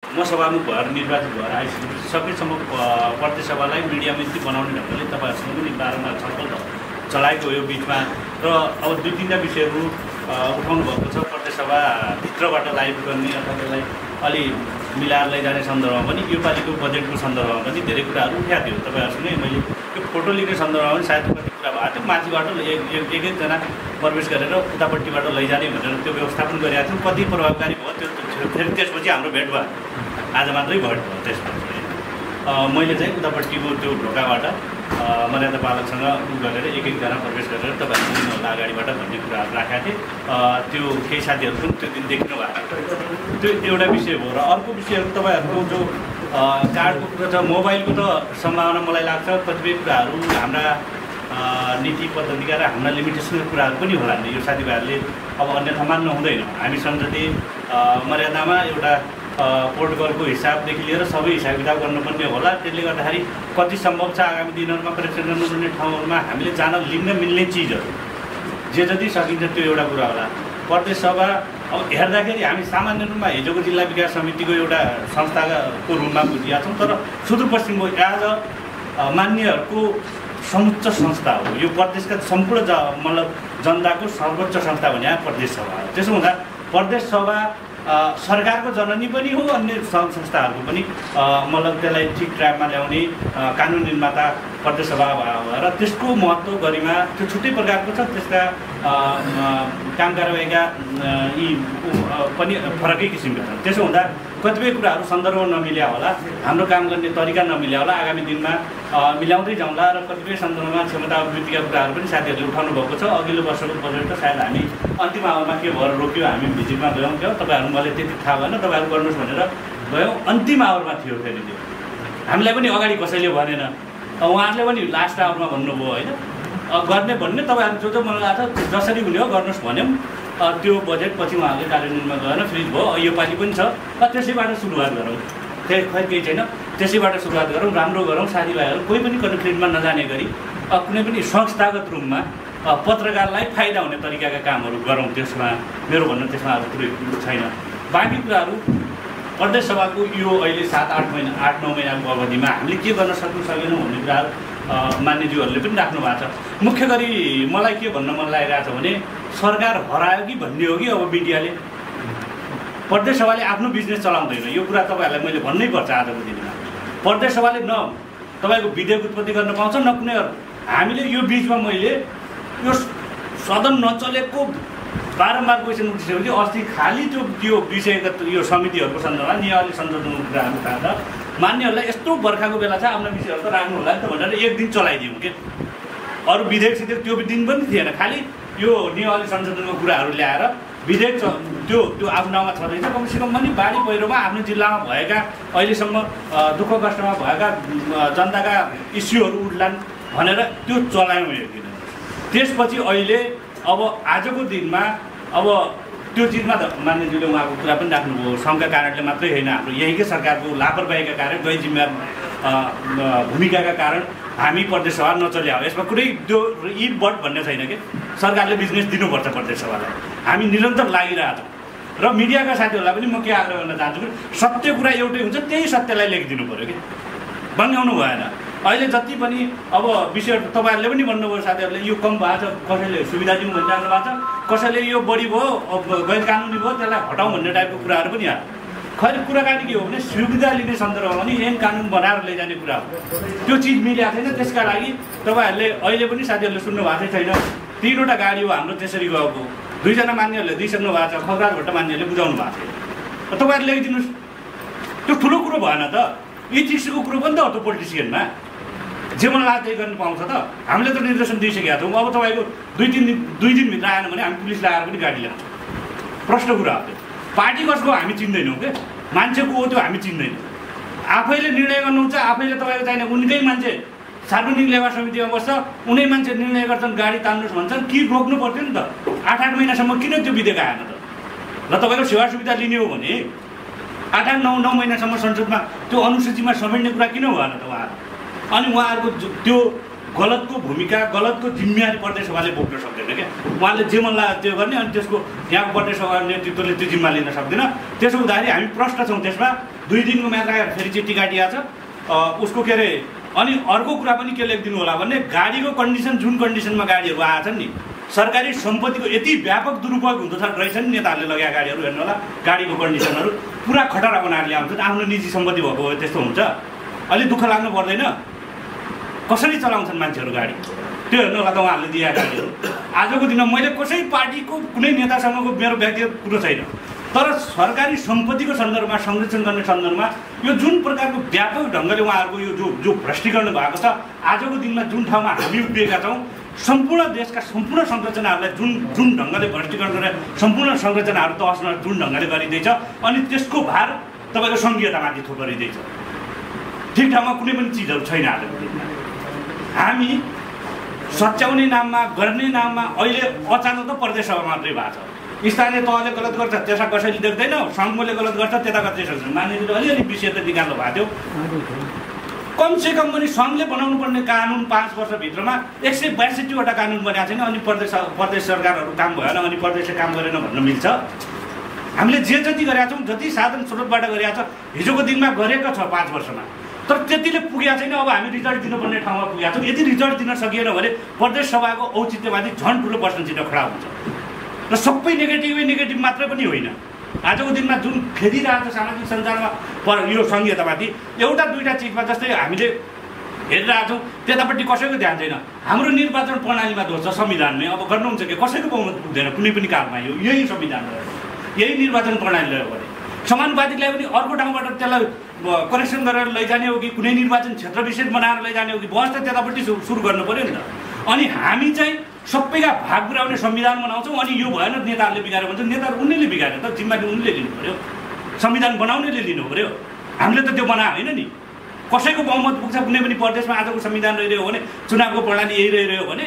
म सभामुख भएर निर्वाचित भएर आइसकेपछि सकेसम्म प्रदेश सभालाई मिडिया मैत्री बनाउने ढङ्गले तपाईँहरूसँग पनि बारम्बार छलफल चलाएको यो बिचमा र अब 2-3 विषयहरू उठाउनु भएको छ। प्रदेश सभाभित्रबाट लाइभ गर्ने अथवा त्यसलाई अलि मिलाएर लैजाने सन्दर्भमा पनि योपालिको बजेटको सन्दर्भमा पनि धेरै कुराहरू उठाएको थियो। तपाईँहरूसँगै मैले त्यो फोटो लिने सन्दर्भमा पनि सायद कति कुरा भएको थियो। माथिबाट एकजना प्रवेश गरेर उतापट्टिबाट लैजाने भनेर त्यो व्यवस्थापन गरेका थियौँ। कति प्रभावकारी भयो त्यो फेरि त्यसपछि हाम्रो भेट भयो, आज मात्रै भेट भयो। त्यसपछि मैले चाहिँ उतापट्टिको त्यो ढोकाबाट मर्यादा पालकसँग गरेर एकजना प्रवेश गरेर तपाईँहरू दिनुहोला अगाडिबाट भन्ने कुराहरू राखेका थिएँ। त्यो केही साथीहरू पनि त्यो दिन देखिनु भएको त्यो एउटा विषय हो। र अर्को विषयहरू तपाईँहरूको जो कार्डको कुरा छ, मोबाइलको त सम्भावना मलाई लाग्छ कतिपय कुराहरू हाम्रा नीति पद्धतिका र हाम्रा लिमिटेसनका कुराहरू पनि होला नि। यो साथीभाइहरूले अब अन्यथा मान्नु हुँदैन। हामी संसदीय मर्यादामा एउटा प्रोटोकलको हिसाबदेखि लिएर सबै हिसाब किताब गर्नुपर्ने होला। त्यसले गर्दाखेरि कति सम्भव छ आगामी दिनहरूमा करेक्सन गर्नुपर्ने ठाउँहरूमा हामीले जान लिन मिल्ने चिजहरू जे जति सकिन्छ त्यो एउटा कुरा होला। प्रदेश सभा अब हेर्दाखेरि हामी सामान्य रूपमा हिजोको जिल्ला विकास समितिको एउटा संस्थाको रूपमा बुझिया छौँ, तर सुदूरपश्चिमको एज मान्यहरूको समुच्च संस्था हो। यो प्रदेशका सम्पूर्ण मतलब जनताको सर्वोच्च संस्था भने प्रदेश सभा हो। त्यसो हुँदा प्रदेश सभा सरकारको जननी पनि हो, अन्य सङ्घ संस्थाहरूको पनि मतलब त्यसलाई ठिक ट्र्याकमा ल्याउने कानुन निर्माता प्रदेश सभा भएर त्यसको महत्त्व गरिमा त्यो छुट्टै प्रकारको छ। त्यसका काम कारबाहीका यी पनि फरकै किसिमका छन्। त्यसो हुँदा कतिपय कुराहरू सन्दर्भ नमिल्या होला, हाम्रो काम गर्ने तरिका नमिल्या होला। आगामी दिनमा मिलाउँदै जाउँला र कतिपय सन्दर्भमा क्षमता अभिवृद्धिका कुराहरू पनि साथीहरूले उठाउनु भएको छ। अघिल्लो वर्षको बजेट त सायद हामी अन्तिम आवरमा के भएर रोक्यो, हामी भिजिटमा गयौँ क्या, तपाईँहरू मलाई त्यति थाहा भएन, तपाईँहरू गर्नुहोस् भनेर गयौँ। अन्तिम आवरमा थियो फेरि त्यो, हामीलाई पनि अगाडि कसैले भनेन, उहाँहरूले पनि लास्ट आवरमा भन्नुभयो होइन गर्ने भन्ने। तपाईँहरू जो मलाई लाग्छ जसरी हुने हो गर्नुहोस् भन्यौँ। त्यो बजेट पछि उहाँहरूले कार्यान्वयनमा गएर फ्रिज भयो। योपालि पनि छ, त्यसैबाट सुरुवात गरौँ। खै केही छैन, त्यसैबाट सुरुवात गरौँ, राम्रो गरौँ। साथीभाइहरू कोही पनि कन्फ्लिक्टमा नजाने गरी कुनै पनि संस्थागत रूपमा पत्रकारलाई फाइदा हुने तरिकाका कामहरू गरौँ। त्यसमा मेरो भन्नु त्यसमा अब कुरै छैन। बाँकी कुराहरू प्रदेश सभाको यो अहिले 7-8 महिना 8-9 महिनाको अवधिमा हामीले के गर्न सक्नु सकेनौँ भन्ने कुराहरू मान्यज्यूहरूले पनि राख्नु भएको छ। मुख्य गरी मलाई के भन्न मन लागिरहेको छ भने सरकार हरायो कि भन्ने हो कि अब मिडियाले प्रदेश सभाले आफ्नो बिजनेस चलाउँदैन। यो कुरा तपाईँहरूलाई मैले भन्नै पर्छ आजको दिनमा। प्रदेश सभाले न तपाईँको विधेयक उत्पत्ति गर्न पाउँछ न कुनै अरू। हामीले यो बिचमा मैले यो सदन नचलेको बारम्बार क्वेसन उठिसकेपछि अस्ति खालि त्यो विषयगत यो समितिहरूको सन्दर्भमा नियावली संशोधनको कुराहरू उठाएर मान्यहरूलाई यस्तो बर्खाको बेला छ आफ्नो विषयहरू त राख्नु होला नि त भनेर एक दिन चलाइदिउँ के। अरू विधेयक सिधेयक त्यो दिन पनि थिएन, खालि यो नियावली संशोधनको कुराहरू ल्याएर विधेयक त्यो आफ्नो ठाउँमा छँदैछ। कमसेकम पनि बाढी पहिरोमा आफ्नो जिल्लामा भएका अहिलेसम्म दुःख कष्टमा भएका जनताका इस्युहरू उठ्लान् भनेर त्यो चलायौँ एक दिन। त्यसपछि अहिले अब आजको दिनमा अब त्यो चिजमा त मान्यज्यूले उहाँको कुरा पनि राख्नुभयो। सङ्घका कारणले मात्रै होइन, हाम्रो यहीँकै सरकारको लापरवाहीका कारण गैर जिम्मेवार भूमिकाका कारण हामी प्रदेश सभा नचल्या हो। यसमा कुनै त्यो इफ बट भन्ने छैन कि सरकारले बिजनेस दिनुपर्छ प्रदेश सभालाई। हामी निरन्तर लागिरहेको छौँ। र मिडियाका साथीहरूलाई पनि म के आग्रह गर्न चाहन्छु कि सत्य कुरा एउटै हुन्छ, त्यही सत्यलाई लेखिदिनु पऱ्यो कि बङ्गाउनु भएन। अहिले जति पनि अब विषय तपाईँहरूले पनि भन्नुभयो, साथीहरूले यो कम भएको छ, कसैले सुविधा दिउँ भनिराख्नु भएको छ, कसैले यो बढी भयो गैर कानुनी भयो त्यसलाई हटाउँ भन्ने टाइपको कुराहरू पनि आयो। खै कुराकानी के हो भने सुविधा लिने सन्दर्भमा पनि ऐन कानुन बनाएर लैजाने कुरा हो। त्यो चिज मिलेको छैन। त्यसका लागि तपाईँहरूले अहिले पनि साथीहरूले सुन्नु भएको छैन। 3वटा गाडी हो हाम्रो त्यसरी गएको, 2जना मान्यहरूले दिइसक्नु भएको छ, खगराजबाट मान्यहरूले बुझाउनु भएको छैन। तपाईँहरूले ल्याइदिनुहोस्। त्यो ठुलो कुरो भएन त, इथिक्सको कुरो पनि त हो त्यो पोलिटिसियनमा। जे मन लाग्छ त्यही गर्नु पाउँछ त। हामीले त निर्देशन दिइसकेका छौँ। अब तपाईँको 2 दिनभित्र आएन भने हामी पुलिस लगाएर पनि गाडी ल्याउँछौँ। प्रश्न कुरा हो त्यो। पार्टी कसको हामी चिन्दैनौँ के, मान्छेको हो त्यो हामी चिन्दैनौँ। आफैले निर्णय गर्नुहुन्छ, आफैले तपाईँको चाहिने उनकै मान्छे सार्वजनिक लेखा समितिमा बस्छ, उनै मान्छे निर्णय गर्छन् गाडी तान्नुहोस् भन्छन् कि रोक्नु पर्थ्यो नि त। 8-8 महिनासम्म किन त्यो विधेयक आएन त? र तपाईँको सेवा सुविधा लिने हो भने 8-9 महिनासम्म संसदमा त्यो अनुसूचीमा समेट्ने कुरा किन भएन त उहाँहरू? अनि उहाँहरूको त्यो गलतको भूमिका गलतको जिम्मेवारी प्रदेश सभाले बोक्न सक्दैन क्या। उहाँले जे मन लाग्यो त्यो गर्ने, अनि त्यसको यहाँको प्रदेश सभा नेतृत्वले त्यो जिम्मा लिन सक्दैन। त्यसो हुँदाखेरि हामी प्रश्न छौँ त्यसमा। 2 दिनको म्याच राखेर फेरि चिठी काटिएको छ उसको के अरे। अनि अर्को कुरा पनि के लेखिदिनु होला भने गाडीको कन्डिसन जुन कन्डिसनमा गाडीहरू आएछन् नि सरकारी सम्पत्तिको यति व्यापक दुरुपयोग हुँदो रहेछ नि नेताहरूले लगाएका गाडीहरू हेर्नु होला गाडीको कन्डिसनहरू पुरा खतरा बनाएर ल्याउँछन् आफ्नो निजी सम्पत्ति भएको भए त्यस्तो हुन्छ अलि दुःख लाग्नु पर्दैन कसरी चलाउँछन् मान्छेहरू गाडी त्यो हेर्नु होला त उहाँहरूले दिएका गाडीहरू आजको दिनमा मैले कसै पार्टीको कुनै नेतासँगको मेरो व्यक्तिगत कुरो छैन तर सरकारी सम्पत्तिको सन्दर्भमा संरक्षण गर्ने सन्दर्भमा यो जुन प्रकारको व्यापक ढङ्गले उहाँहरूको यो जो भ्रष्टीकरण भएको छ आजको दिनमा जुन ठाउँमा हामी उभिएका छौँ सम्पूर्ण देशका सम्पूर्ण संरचनाहरूलाई जुन ढङ्गले भ्रष्टीकरण गरेर सम्पूर्ण संरचनाहरू तहसमा जुन ढङ्गले गरिँदैछ अनि त्यसको भार तपाईँको सङ्घीयतामाथि थोपरिँदैछ ठिक ठाउँमा कुनै पनि चिजहरू छैन आजको दिनमा हामी सच्याउने नाममा गर्ने नाममा अहिले अचानक त प्रदेश सभा मात्रै भएको छ स्थानीय तहले गलत गर्छ त्यसमा कसैले देख्दैन सङ्घले गलत गर्छ त्यता कतै सक्छ मानिसले अलिअलि विषय त निकाल्नु भएको थियो कमसेकम पनि सङ्घले बनाउनु पर्ने कानुन 5 वर्षभित्रमा 162वटा कानुन बनाएको छैन अनि प्रदेश सरकारहरू काम भएन अनि प्रदेशले काम गरेन भन्न मिल्छ हामीले जे जति गरेका छौँ जति साधन स्रोतबाट गरेका छ हिजोको दिनमा गरेको छ 5 वर्षमा तर त्यतिले पुगेको छैन अब हामी रिजल्ट दिनुपर्ने ठाउँमा पुगेका छौँ यदि रिजल्ट दिन सकिएन भने प्रदेश सभाको औचित्यमाथि झन् ठुलो प्रश्न चिन्ह खडा हुन्छ र सबै नेगेटिभ मात्रै पनि होइन आजको दिनमा जुन खेदिरहेको छ सामाजिक सञ्जालमा यो सङ्घीयतामाथि एउटा दुईवटा चिजमा जस्तै हामीले हेरिरहेको छौँ त्यतापट्टि कसैको ध्यान छैन हाम्रो निर्वाचन प्रणालीमा दोष छ संविधानमै अब गर्नुहुन्छ कि कसैको बहुमत पुग्दैन कुनै पनि कालमा यही संविधान यही निर्वाचन प्रणाली रह्यो भने समानुपातिकलाई पनि अर्को ठाउँबाट त्यसलाई करेक्सन गरेर लैजाने हो कि कुनै निर्वाचन क्षेत्र विशेष बनाएर लैजाने हो कि बहस त त्यतापट्टि सुरु गर्नु पऱ्यो नि त अनि हामी चाहिँ सबैका भाग पुर्याउने संविधान बनाउँछौँ अनि यो भएन नेताहरूले बिगारेर भन्छ नेताहरू उनीहरूले बिगारे त जिम्मेवारी उनीहरूले लिनु पऱ्यो संविधान बनाउनेले लिनु पऱ्यो हामीले त त्यो बनायो होइन नि कसैको बहुमत पुग्छ कुनै पनि प्रदेशमा आजको संविधान रहिरह्यो भने चुनावको प्रणाली यही रहिरह्यो भने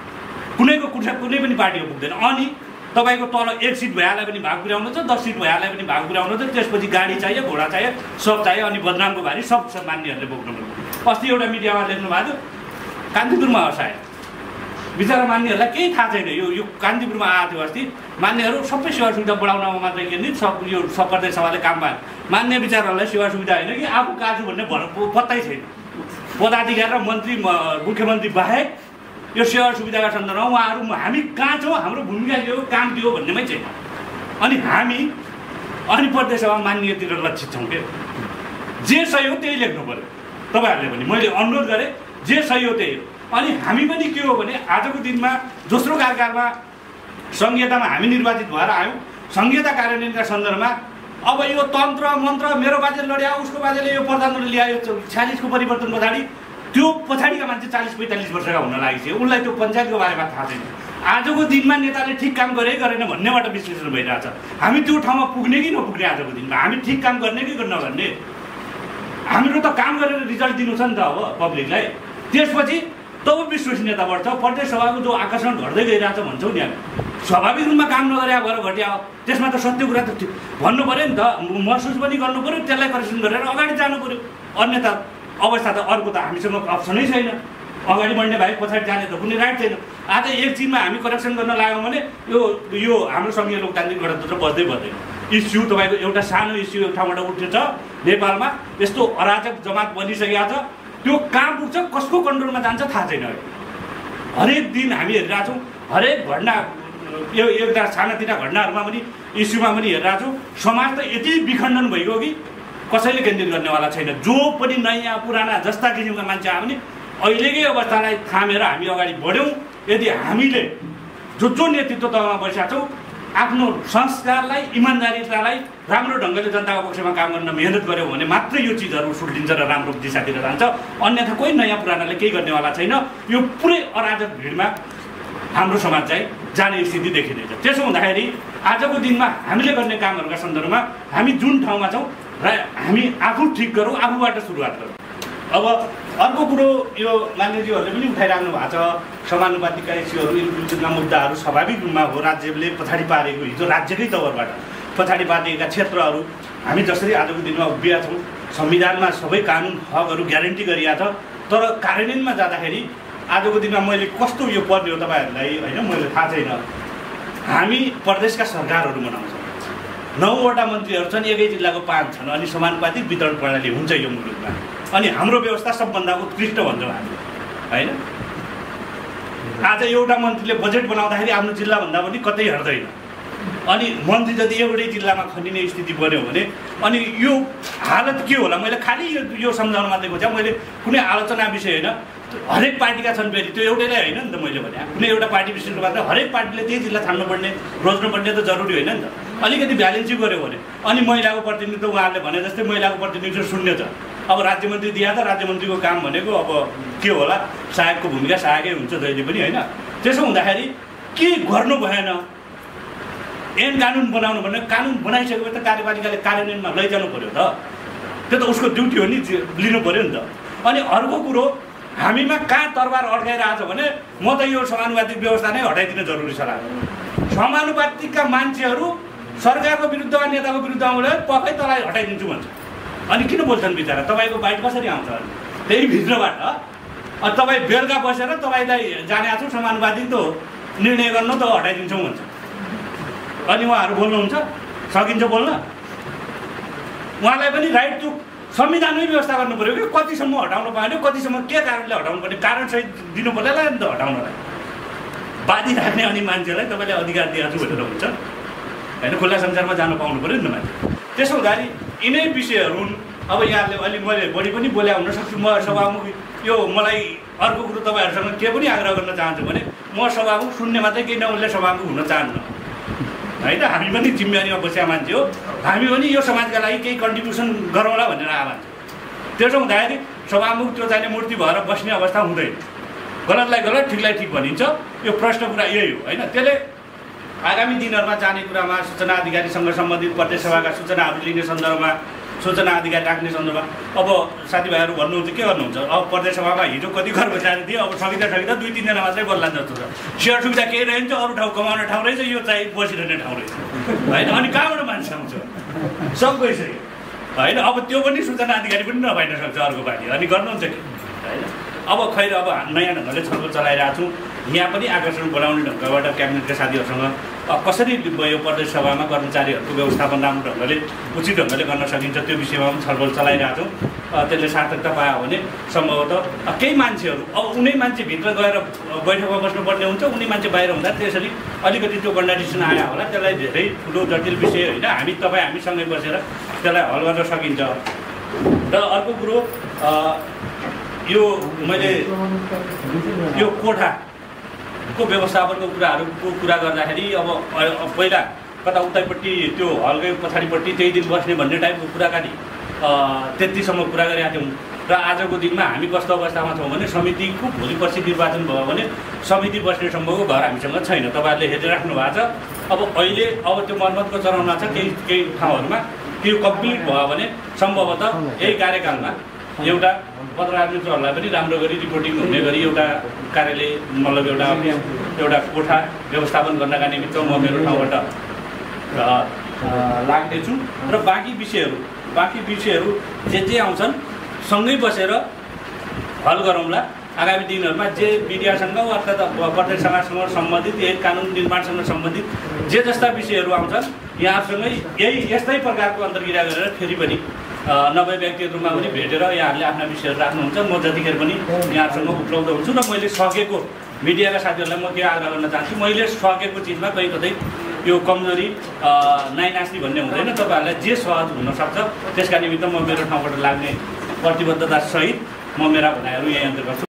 कुनैको कुनै पनि पार्टीको पुग्दैन अनि तपाईँको तल 1 सिट भएलाई पनि भाग पुर्याउनु छ 10 सिट भएलाई पनि भाग पुर्याउनु छ त्यसपछि गाडी चाहियो घोडा चाहियो सब चाहियो अनि बदनामको भारी सब मान्नेहरूले बोक्नु पर्यो अस्ति एउटा मिडियामा लेख्नु भएको थियो कान्तिपुरमा सायद बिचरा मान्नेहरूलाई केही थाहा छैन यो कान्तिपुरमा आएको थियो अस्ति मान्नेहरू सबै सेवा सुविधा बढाउनमा मात्रै केन्द्रित यो सब प्रदेश सभाले काम पायो मान्ने विचारहरूलाई सेवा सुविधा होइन कि आफू काजु भन्ने पत्तै छैन पदाधिकारी र मन्त्री मुख्यमन्त्री बाहेक यो सेवा सुविधाका सन्दर्भमा उहाँहरू हामी कहाँ छौँ हाम्रो भूमिका के हो काम के हो भन्नेमै छैन अनि हामी अनि प्रदेश सभा मान्यतिर लक्षित छौँ के जे सही हो त्यही लेख्नु पऱ्यो तपाईँहरूले पनि मैले अनुरोध गरेँ जे सही हो त्यही हो अनि हामी पनि के हो भने आजको दिनमा दोस्रो कार्यकालमा सङ्घीयतामा हामी निर्वाचित भएर आयौँ सङ्घीयता कार्यान्वयनका सन्दर्भमा अब यो तन्त्र मन्त्र मेरो बाजेले लड्या उसको बाजेले यो प्रधानमन्त्रीले ल्यायो 46को परिवर्तन पछाडि त्यो पछाडिका मान्छे 40-45 वर्षका हुन लागिसक्यो उनलाई त्यो पञ्चायतको बारेमा थाहा छैन आजको दिनमा नेताले ठिक काम गरेन भन्नेबाट विश्लेषण भइरहेछ हामी त्यो ठाउँमा पुग्ने कि नपुग्ने आजको दिनमा हामी ठिक काम गर्ने कि नगर्ने हाम्रो त काम गरेर रिजल्ट दिनु छ नि त अब पब्लिकलाई त्यसपछि तब विश्वसनीयता बढ्छ प्रदेश सभाको जो आकर्षण घट्दै गइरहेछ भन्छौँ नि हामी स्वाभाविक रूपमा काम नगरे भएर घट्या हो त्यसमा त सत्य कुरा त भन्नु पऱ्यो नि त महसुस पनि गर्नु पऱ्यो त्यसलाई करेक्सन गरेर अगाडि जानु पऱ्यो अन्यथा अवस्था त अर्को त हामीसँग अप्सनै छैन अगाडि बढ्ने बाहेक पछाडि जाने त कुनै राइट छैन आज एक चिजमा हामी करेक्सन गर्न लाग्यौँ भने यो हाम्रो सङ्घीय लोकतान्त्रिक गणतन्त्र बज्दैन इस्यु तपाईँको एउटा सानो इस्यु एक ठाउँबाट उठेछ नेपालमा यस्तो अराजक जमात बनिसकेको छ त्यो कहाँ पुग्छ कसको कन्ट्रोलमा जान्छ थाहा छैन हरेक दिन हामी हेरिरहेछौँ हरेक घटना यो एउटा सानातिना घटनाहरूमा पनि इस्युमा पनि हेरिरहेछौँ समाज त यति विखण्डन भइगयो कि कसैले केन्द्रित गर्नेवाला छैन जो पनि नयाँ पुराना जस्ता किसिमका मान्छे आयो भने अहिलेकै अवस्थालाई थामेर हामी अगाडि बढ्यौँ यदि हामीले जो नेतृत्व तहमा बसेका छौँ आफ्नो संस्कारलाई इमान्दारितालाई राम्रो ढङ्गले जनताको पक्षमा काम गर्न मेहनत गऱ्यौँ भने मात्रै यो चिजहरू सुल्टिन्छ र राम्रो दिशातिर जान्छ अन्यथा कोही नयाँ पुरानाले केही गर्नेवाला छैन यो पुरै अराजक भिडमा हाम्रो समाज चाहिँ जाने स्थिति देखिँदैछ त्यसो हुँदाखेरि आजको दिनमा हामीले गर्ने कामहरूका सन्दर्भमा हामी जुन ठाउँमा छौँ र हामी आफू ठिक गरौँ आफूबाट सुरुवात गरौँ अब अर्को कुरो यो मान्यजीहरूले पनि उठाइराख्नु भएको छ समानुपातिकका इस्युहरू इन्क्लुजनका मुद्दाहरू स्वाभाविक रूपमा हो राज्यले पछाडि पारेको हिजो राज्यकै तवरबाट पछाडि पारिएका क्षेत्रहरू हामी जसरी आजको दिनमा उभिएका छौँ संविधानमा सबै कानुन हकहरू ग्यारेन्टी गरिएको छ तर कार्यान्वयनमा जाँदाखेरि आजको दिनमा मैले कस्तो यो पर्ने हो तपाईँहरूलाई होइन मैले थाहा छैन हामी प्रदेशका सरकारहरू बनाउँछौँ 9वटा मन्त्रीहरू छन्, एकै जिल्लाको 5 छन्, अनि समानुपातिक वितरण प्रणाली हुन्छ यो मुलुकमा। अनि हाम्रो व्यवस्था सबभन्दा उत्कृष्ट भन्छौँ हामी, होइन? आज एउटा मन्त्रीले बजेट बनाउँदाखेरि आफ्नो जिल्लाभन्दा पनि कतै हट्दैन। अनि मन्त्री जति एउटै जिल्लामा खनिने स्थिति बन्यो भने अनि यो हालत के होला? मैले खालि यो सम्झाउन मात्रै खोजेँ, मैले कुनै आलोचना विषय होइन। हरेक पार्टीका छन्, फेरि त्यो एउटैलाई होइन नि त। मैले भने कुनै एउटा पार्टी विशिष्ट मात्र हरेक पार्टीले त्यही जिल्ला छान्नुपर्ने, रोज्नुपर्ने त जरुरी होइन नि त। अलिकति भ्यालेन्सी गऱ्यो भने अनि महिलाको प्रतिनिधित्व उहाँहरूले भने जस्तै महिलाको प्रतिनिधित्व शून्य छ। अब राज्यमन्त्री दिया त राज्यमन्त्रीको काम भनेको अब के होला? सहायकको भूमिका सहायकै हुन्छ जहिले पनि, होइन? त्यसो हुँदाखेरि के गर्नु भएन? ऐन कानुन बनाउनु भने कानुन बनाइसकेपछि त कार्यपालिकाले कार्यान्वयनमा लैजानु पऱ्यो त। त्यो त उसको ड्युटी हो नि, लिनु पऱ्यो नि त। अनि अर्को कुरो, हामीमा कहाँ तरबार अड्काइरहेछ भने म त यो समानुपातिक व्यवस्था नै हटाइदिन जरुरी छ लाग्छ। समानुपातिकका मान्छेहरू सरकारको विरुद्ध वा नेताको विरुद्ध आउँदा पक्कै तँलाई हटाइदिन्छु भन्छ। अनि किन बोल्छन् बिचरा? तपाईँको बाइट कसरी आउँछ? त्यही भित्रबाट तपाईँ बेलुका बसेर तपाईँलाई जाने छु समानुपातिक त निर्णय गर्नु त हटाइदिन्छौँ भन्छ। अनि उहाँहरू बोल्नुहुन्छ, सकिन्छ बोल्न? उहाँलाई पनि राइट टु संविधानमै व्यवस्था गर्नु पऱ्यो कि कतिसम्म हटाउनु पाएन, कतिसम्म के कारणले हटाउनु पर्ने, कारणसहित दिनु पर्ला नि त हटाउनलाई। बादी राख्ने अनि मान्छेलाई तपाईँले अधिकार दिएको छु भनेर हुन्छ, होइन? खुल्ला संसारमा जानु पाउनु पऱ्यो नि त मान्छे। त्यसो हुँदाखेरि यिनै विषयहरू हुन्। अब यहाँहरूले अलि मैले बढी पनि बोले हुन सक्छु। म सभामुख यो मलाई अर्को कुरो तपाईँहरूसँग के पनि आग्रह गर्न चाहन्छु भने म सभामुख शून्य मात्रै केही नउनले सभामुख हुन चाहन्न, होइन? हामी पनि जिम्मेवारीमा बसेका मान्छे हो। हामी पनि यो समाजका लागि केही कन्ट्रिब्युसन गरौँला भनेर आएको मान्छे। त्यसो हुँदाखेरि सभामुख त्यो चाहिने मूर्ति भएर बस्ने अवस्था हुँदैन। गलतलाई गलत, ठिकलाई ठिक भनिन्छ। यो प्रश्न कुरा यही हो, होइन? त्यसले आगामी दिनहरूमा जाने कुरामा सूचना अधिकारीसँग सम्बन्धित प्रदेश सभाका सूचनाहरू लिने सन्दर्भमा, सूचना अधिकारी राख्ने सन्दर्भमा अब साथीभाइहरू भन्नुहुन्छ के गर्नुहुन्छ? अब प्रदेश सभामा हिजो कति कर्मचारी थिए, अब सकिँदा 2-3 जना मात्रै बोल्ला जस्तो छ। सेयर सुविधा केही रहन्छ, अरू ठाउँ कमाउने ठाउँ रहेछ, यो चाहिँ बसिरहने ठाउँ रहेछ, होइन? अनि कहाँबाट मान्छे आउँछ? सब गइसक्यो, होइन? अब त्यो पनि सूचना अधिकारी पनि नपाइन सक्छ अर्को पार्टी। अनि गर्नुहुन्छ कि, होइन? अब खैर, अब नयाँ ढङ्गले छलफल चलाइरहेको छौँ। यहाँ पनि आकर्षण बनाउने ढङ्गबाट क्याबिनेटका साथीहरूसँग कसरी यो प्रदेश सभामा कर्मचारीहरूको व्यवस्थापन राम्रो ढङ्गले, उचित ढङ्गले गर्न सकिन्छ त्यो विषयमा पनि छलफल चलाइरहेको छौँ। त्यसले सार्थकता पायो भने सम्भवतः केही मान्छेहरू अब उनै मान्छे भित्र गएर बैठकमा बस्नुपर्ने हुन्छ, उनी मान्छे बाहिर हुँदा त्यसरी अलिकति त्यो कन्ट्राडिक्सन आयो होला। त्यसलाई धेरै ठुलो जटिल विषय होइन, हामीसँगै बसेर त्यसलाई हल गर्न सकिन्छ। र अर्को कुरो, यो मैले यो कोठाको व्यवस्थापनको कुराहरूको कुरा गर्दाखेरि अब पहिला कता उतैपट्टि त्यो हलकै पछाडिपट्टि त्यही दिन बस्ने भन्ने टाइपको कुराकानी त्यतिसम्म कुरा गरेका थियौँ। र आजको दिनमा हामी कस्तो अवस्थामा छौँ भने समितिको भोलि पर्सि निर्वाचन भयो भने समिति बस्नेसम्मको घर हामीसँग छैन। तपाईँहरूले हेरिराख्नु भएको छ। अब अहिले त्यो मर्मतको चरणमा छ केही ठाउँहरूमा। त्यो कम्प्लिट भयो भने सम्भवतः यही कार्यकालमा एउटा पत्रकार मित्रहरूलाई पनि राम्रो गरी रिपोर्टिङ हुने गरी एउटा कार्यालय, मतलब एउटा कोठा व्यवस्थापन गर्नका निमित्त म मेरो ठाउँबाट लाग्नेछु। र बाँकी विषयहरू जे आउँछन् सँगै बसेर हल गरौँला। आगामी दिनहरूमा जे मिडियासँग अर्थात् प्रदेश सभासँग सम्बन्धित, यही कानुन निर्माणसँग सम्बन्धित जे जस्ता विषयहरू आउँछन् यहाँहरूसँगै यस्तै प्रकारको अन्तर्क्रिया गरेर फेरि पनि 90 व्यक्तिहरूमा पनि भेटेर यहाँहरूले आफ्ना विषयहरू राख्नुहुन्छ। म जतिखेर पनि यहाँहरूसँग उपलब्ध हुन्छु। र मैले सकेको मिडियाका साथीहरूलाई म के आग्रह गर्न चाहन्छु, मैले सकेको चिजमा कहीँ कतै यो कमजोरी नाइनास्ती भन्ने हुँदैन। तपाईँहरूलाई जे सहज हुनसक्छ त्यसका निमित्त म मेरो ठाउँबाट लाग्ने प्रतिबद्धता सहित म मेरा भनाइहरू यही अन्तर गर्छु।